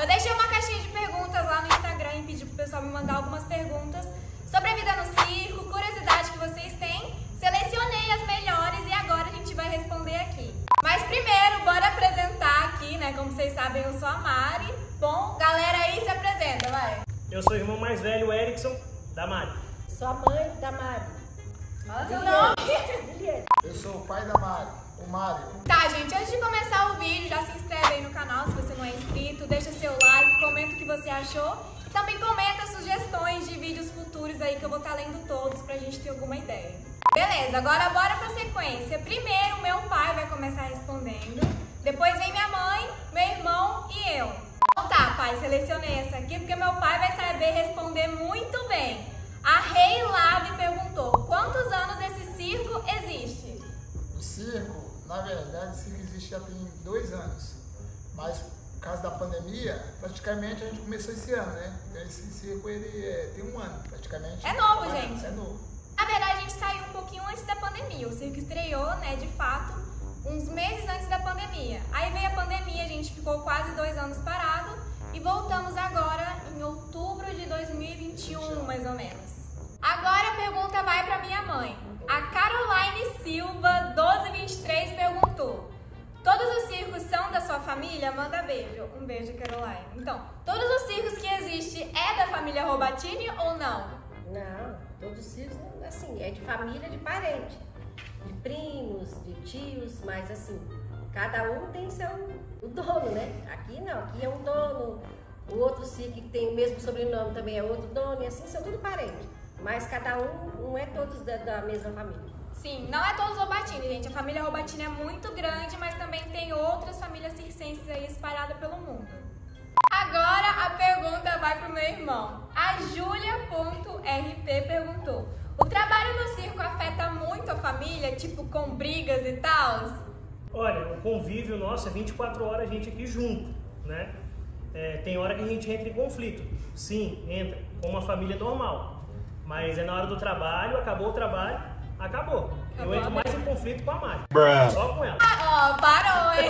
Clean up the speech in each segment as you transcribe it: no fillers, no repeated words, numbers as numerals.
eu deixei uma caixinha de perguntas lá no Instagram e pedi pro pessoal me mandar algumas perguntas sobre a vida no circo, curiosidade que vocês têm. Selecionei as melhores e agora a gente vai responder aqui. Mas primeiro, bora apresentar aqui, né? Como vocês sabem, eu sou a Mari. Bom, galera aí se apresenta, vai. Eu sou o irmão mais velho, o Erickson, da Mari. Sou a mãe da Mari. Fala seu nome. Eu sou o pai da Mari, o Mário. Tá, gente, antes de começar o vídeo, já se inscreve aí no canal se você não é inscrito, deixa seu like, comenta o que você achou. Também comenta sugestões de vídeos futuros aí que eu vou estar lendo todos pra gente ter alguma ideia. Beleza, agora bora pra sequência. Primeiro, meu pai vai começar respondendo, depois vem minha mãe, meu irmão e eu. Então tá, pai, selecionei essa aqui porque meu pai vai saber responder muito bem. A Rei Lave perguntou, quantos anos esse circo existe? O circo, na verdade, o circo existe já tem 2 anos. Mas, por causa da pandemia, praticamente a gente começou esse ano, né? Então, esse circo, ele tem 1 ano, praticamente. É novo, 1 ano, gente. É novo. Na verdade, a gente saiu um pouquinho antes da pandemia. O circo estreou, né, de fato, uns meses antes da pandemia. Aí veio a pandemia, a gente ficou quase 2 anos parado e voltamos agora em outubro de 2021, mais ou menos. Agora a pergunta vai para minha mãe. A Caroline Silva, 1223, perguntou: todos os circos são da sua família? Manda beijo. Um beijo, Caroline. Então, todos os circos que existem é da família Robatini ou não? Não, todos os circos, assim, é de família, de parente. De primos, de tios, mas assim, cada um tem o dono, né? Aqui não, aqui é um dono. O outro circo que tem o mesmo sobrenome também é outro dono, e assim, são tudo parentes. Mas cada um, não é todos da mesma família. Sim, não é todos Robatini, gente. A família Robatini é muito grande, mas também tem outras famílias circenses aí espalhadas pelo mundo. Agora a pergunta vai pro meu irmão. A Julia.rp perguntou: o trabalho no circo afeta muito a família, tipo com brigas e tal? Olha, o convívio nosso é 24 horas a gente aqui junto, né? Tem hora que a gente entra em conflito. Sim, entra, como uma família normal. Mas é na hora do trabalho, acabou o trabalho, acabou. Eu entro mais em conflito com a Mari. Só com ela. Ó, parou, hein?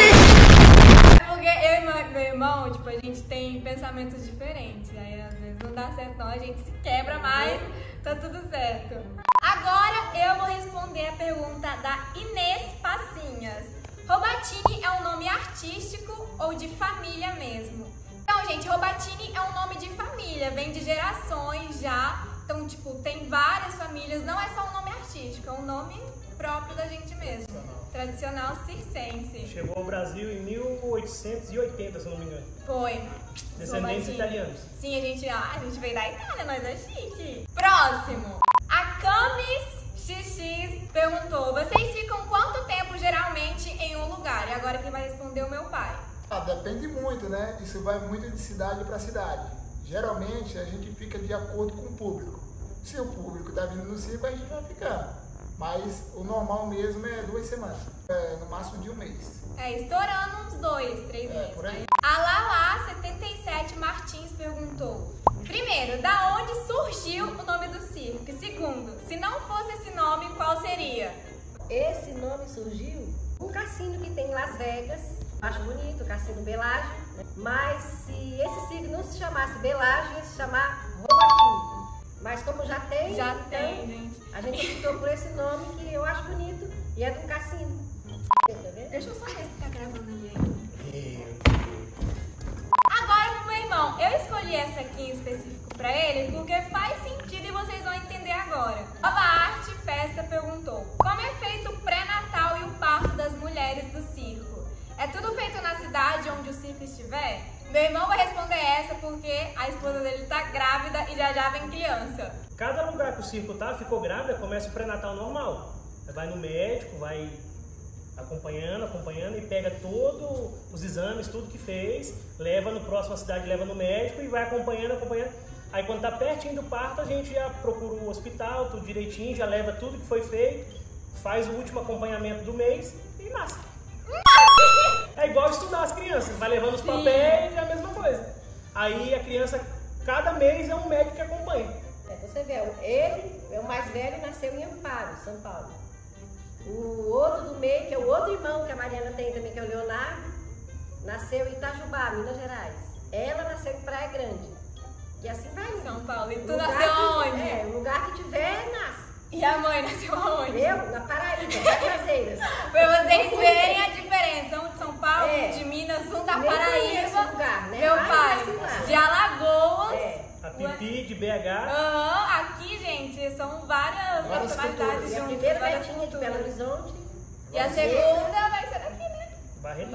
Porque eu e meu irmão, tipo, a gente tem pensamentos diferentes. Aí às vezes não dá certo não, a gente se quebra, mas tá tudo certo. Agora eu vou responder a pergunta da Inês Passinhas. Robatini é um nome artístico ou de família mesmo? Então, gente, Robatini é um nome de família, vem de gerações já. Então, tipo, tem várias famílias, não é só um nome artístico, é um nome próprio da gente mesmo. Tradicional circense. Chegou ao Brasil em 1880, se não me engano. Foi. Descendentes Robatini. italianos. Sim, a gente veio da Itália, nós é chique. Próximo. A Camis XX perguntou: vocês ficam quanto tempo geralmente em um lugar? E agora quem vai responder é o meu pai. Depende muito, né? Isso vai muito de cidade para cidade. Geralmente, a gente fica de acordo com o público. Se o público está vindo no circo, a gente vai ficando. Mas o normal mesmo é 2 semanas. No máximo de 1 mês. Estourando uns 2, 3 meses. Por aí. Né? A Lala77 Martins perguntou: primeiro, da onde surgiu o nome do circo? E segundo, se não fosse esse nome, qual seria? Esse nome surgiu um cassino que tem em Las Vegas. Acho bonito, o Cassino Belágio, né? Mas se esse circo não se chamasse Belágio, ia se chamar Robatini. Mas como já tem, Já então, tem, gente. a gente optou por esse nome que eu acho bonito e é de um cassino. Tá vendo? Deixa eu só ver se tá gravando ali ainda. Agora pro meu irmão, eu escolhi essa aqui em específico pra ele porque faz sentido e vocês vão entender agora. Nova Arte Festa perguntou: como é feito o pré-natal e o parto das mulheres do circo? É tudo feito na cidade onde o circo estiver? Meu irmão vai responder essa porque a esposa dele tá grávida e já vem criança. Cada lugar que o circo tá, ficou grávida, começa o pré-natal normal. Vai no médico, vai acompanhando e pega todos os exames, tudo que fez, leva no próximo cidade, leva no médico e vai acompanhando. Aí quando tá pertinho do parto, a gente já procura o hospital, tudo direitinho, já leva tudo que foi feito, faz o último acompanhamento do mês e nasce. É igual estudar as crianças, vai levando os papéis, é a mesma coisa. Aí a criança, cada mês é um médico que acompanha. Você vê, ele é o mais velho, nasceu em Amparo, São Paulo. O outro do meio, que é o outro irmão que a Mariana tem também, que é o Leonardo, nasceu em Itajubá, Minas Gerais. Ela nasceu em Praia Grande. E assim vai indo. São Paulo. E tu Lugar nasceu que- onde? O lugar que tiver, nasce. E a mãe nasceu aonde? Eu, na Paraíba, Cajazeiras. Pra vocês verem a diferença. Um de São Paulo, É. um de Minas, um da Nem conheço Paraíba. o lugar, né? Meu Mas pai nasci lá. de Alagoas. É. A Pipi de BH. Aqui, gente, são várias Várias nacionalidades culturas. E a juntas, primeira várias netinha de culturas. Belo Horizonte. E a segunda vai ser daqui, né? E Barretense.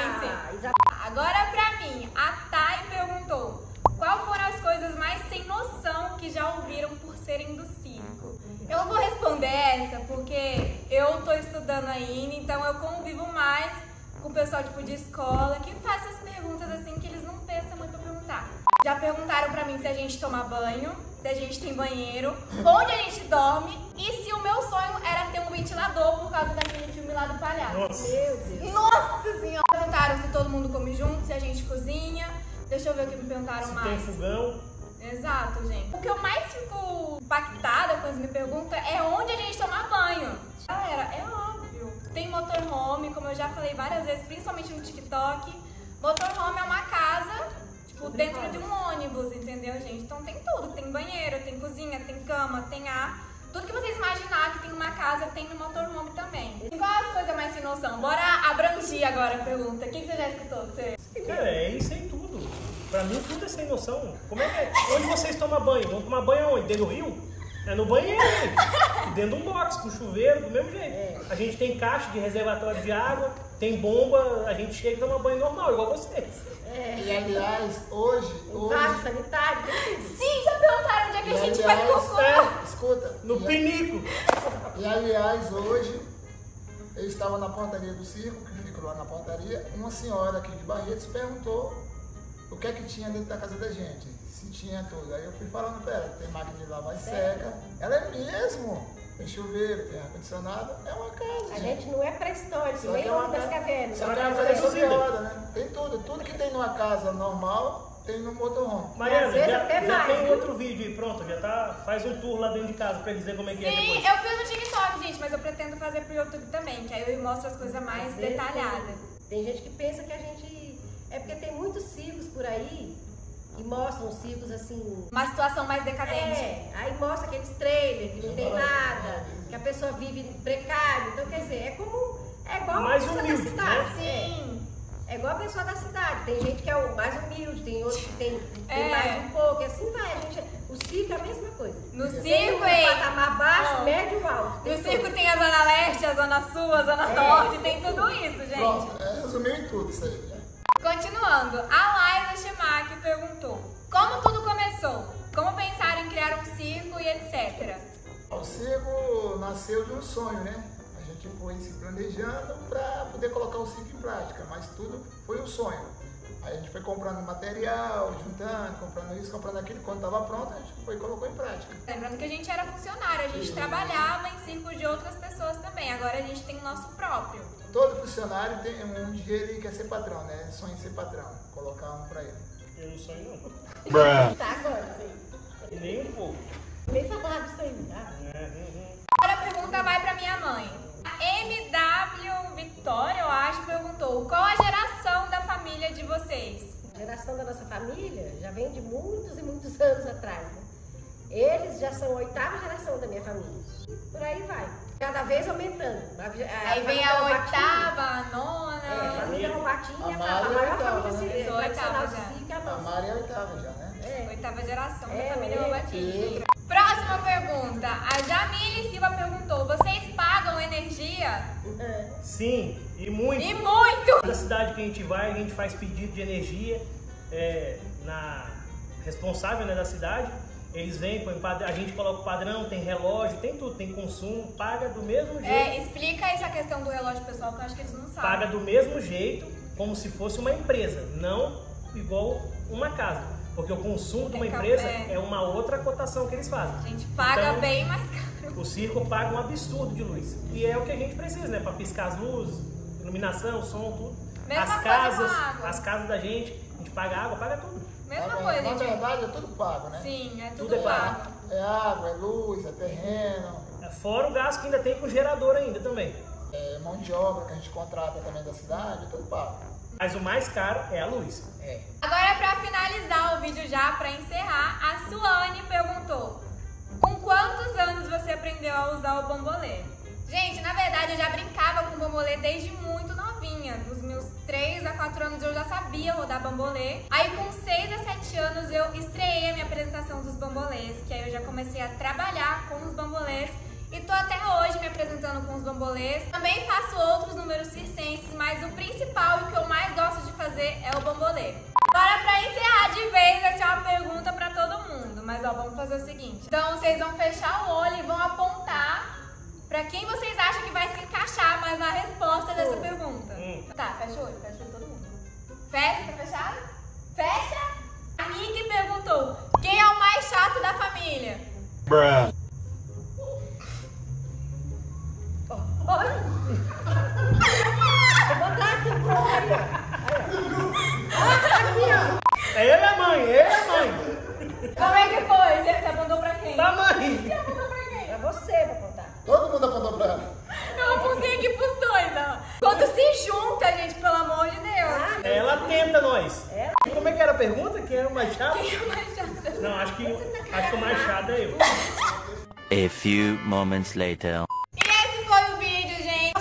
a Isa- Agora pra mim, a Thay perguntou: qual foram as coisas mais sem noção que já ouviram por serem do circo? Eu vou responder essa porque eu tô estudando ainda, então eu convivo mais com o pessoal tipo de escola que faz essas perguntas assim que eles não pensam muito pra perguntar. Já perguntaram pra mim se a gente toma banho, se a gente tem banheiro, onde a gente dorme e se o meu sonho era ter um ventilador por causa daquele filme lá do palhaço. Nossa. Meu Deus. Nossa senhora! Perguntaram se todo mundo come junto, se a gente cozinha. Deixa eu ver o que me perguntaram Se mais. tem fogão. Exato, gente. O que eu mais fico impactada quando me perguntam é onde a gente toma banho. Galera, é óbvio. Tem motorhome, como eu já falei várias vezes, principalmente no TikTok. Motorhome é uma casa, tipo, dentro de um ônibus, entendeu, gente? Então tem tudo. Tem banheiro, tem cozinha, tem cama, tem ar. Tudo que vocês imaginar que tem numa casa, tem no motorhome também. E qual é a coisa mais sem noção? Bora abrangir agora a pergunta. O que você já escutou? Você? Cara, é isso aí tudo. Pra mim tudo é sem noção. Como é que é? Onde vocês tomam banho? Vão tomar banho aonde? Dentro do rio? É no banheiro, gente. Dentro de um box, com chuveiro, do mesmo jeito. A gente tem caixa de reservatório de água, tem bomba, a gente chega e toma banho normal, igual vocês. E aliás, hoje. Vaso sanitário. tem tudo. Sim, já perguntaram onde é que a gente faz cocô. Escuta. No pinico. E aliás, hoje eu estava na portaria do circo, que fica lá na portaria, uma senhora aqui de Barretos perguntou o que é que tinha dentro da casa da gente, se tinha tudo. Aí eu fui falando pra ela, tem máquina de lavar e seca. Ela é mesmo, tem chuveiro, tem ar-condicionado, é uma casa. A gente não é pré-histórico, Só nem que é uma homem das casa- cavernas. Só que é casa uma casa reduzida. reduzida, né? Tem tudo, tudo que tem numa casa normal, tem no motorhome. Mariana, Às vezes já, até já mais, tem viu? outro vídeo aí, pronto, já tá. Faz um tour lá dentro de casa pra dizer como é que é Sim, depois. eu fiz no TikTok, gente, mas eu pretendo fazer pro YouTube também, que aí eu mostro as coisas mais Às vezes detalhadas. Tem gente que pensa que a gente... É porque tem muitos circos por aí que mostram circos assim... Uma situação mais decadente. Aí mostra aqueles trailers que não tem nada, que a pessoa vive precário. Então, quer dizer, é igual Mais a pessoa humilde, da cidade. né? Sim. É igual a pessoa da cidade. Tem gente que é o mais humilde, tem outros que tem É. mais um pouco. E assim vai. O circo é a mesma coisa. No Tem circo, um hein? patamar baixo, Ó. médio, alto. No Tem circo tudo. tem a Zona Leste, a Zona Sul, a Zona Norte, tem tudo isso, gente. Pronto, resumiu em tudo isso aí. Né? Continuando, a Laila Schemack perguntou: como tudo começou? Como pensaram em criar um circo e etc? O circo nasceu de um sonho, né? A gente foi se planejando para poder colocar o circo em prática, mas tudo foi um sonho. Aí a gente foi comprando material, juntando, comprando isso, comprando aquilo. Quando estava pronto, a gente foi e colocou em prática. Lembrando que a gente era funcionário, a gente trabalhava em circos de outras pessoas também. Agora a gente tem o nosso próprio. Todo funcionário tem um dia ele quer ser patrão, né? Sonha em ser patrão, colocar um para ele. Eu não sonho não. Tá agora, sim. Nem um pouco. Nem falava isso aí. Tá? Agora a pergunta vai pra minha mãe. A MW Vitória, eu acho, perguntou: qual a geração da família de vocês? A geração da nossa família já vem de muitos e muitos anos atrás. Né? Eles já são a 8ª geração da minha família. Por aí vai. Cada vez aumentando. Aí vem a oitava, a nona. A família Robatinha A é a Mari é maior oitava, família né? tradicional Oitava de já. circo é a A nossa. Mari é a oitava já, né? Oitava geração da É, família é. Robatinha. Próxima pergunta. A Jamile Silva perguntou: vocês pagam energia? Sim, e muito. E muito! Cada cidade que a gente vai, a gente faz pedido de energia na responsável, né, da cidade. Eles vêm, a gente coloca o padrão, tem relógio, tem tudo, tem consumo, paga do mesmo jeito. Explica essa questão do relógio, pessoal, que eu acho que eles não sabem. Paga do mesmo jeito, como se fosse uma empresa, não igual uma casa. Porque o consumo de uma Tem empresa café. é uma outra cotação que eles fazem. A gente paga Então, bem mais caro. O circo paga um absurdo de luz. E é o que a gente precisa, né? Para piscar as luzes, iluminação, som, tudo. Mesma as coisa casas, com a água. as casas da gente, a gente paga água, paga tudo. Mesma Na coisa, Na gente. verdade é tudo pago, né? Sim, é Tudo tudo é pago. pago. É água, é luz, é terreno. Fora o gasto que ainda tem com gerador ainda também. mão de obra que a gente contrata também da cidade, tudo pago. Mas o mais caro é a luz. Agora, pra finalizar o vídeo já, pra encerrar, a Suane perguntou: com quantos anos você aprendeu a usar o bambolê? Gente, na verdade eu já brincava com bambolê desde muito novinha. Dos meus 3 a 4 anos eu já sabia rodar bambolê. Aí com 6 a 7 anos eu estreiei a minha apresentação dos bambolês, que aí eu já comecei a trabalhar com os bambolês. E tô até hoje me apresentando com os bambolês. Também faço outros números circenses, mas o principal e o que eu mais gosto de fazer é o bambolê. Agora, pra encerrar de vez, essa é uma pergunta pra todo mundo. Mas ó, vamos fazer o seguinte. Então vocês vão fechar o olho e vão apontar pra quem vocês acham que vai se encaixar mais na resposta dessa pergunta. Tá, fecha o olho todo mundo. Fecha, tá fechado? Fecha! A Nick perguntou: quem é o mais chato da família? É ele a mãe, ele a mãe. Como é que foi? Você apontou pra quem? Pra mãe. Você apontou pra quem? Pra você, vou contar. Todo mundo apontou pra ela. Eu apontei aqui pros dois, ó. Quando se junta, gente, pelo amor de Deus. Ela tenta nós. Como é que era a pergunta? Quem era o mais chato? Quem é o mais chato? Não, acho que o mais chato é eu. A few moments later. E esse foi o vídeo, gente.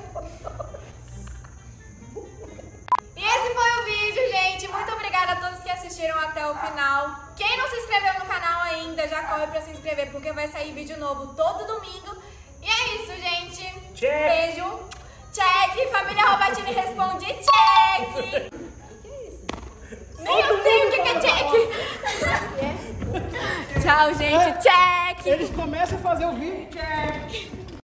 E esse foi o vídeo, gente. Muito obrigada a todos que assistiram até o final. Quem não se inscreveu no canal ainda, já corre pra se inscrever, porque vai sair vídeo novo todo domingo. E é isso, gente. Check. Beijo. Check. Família Robatini responde check. Nem eu sei o que é check. Tchau, gente. Check. Eles começam a fazer o vídeo.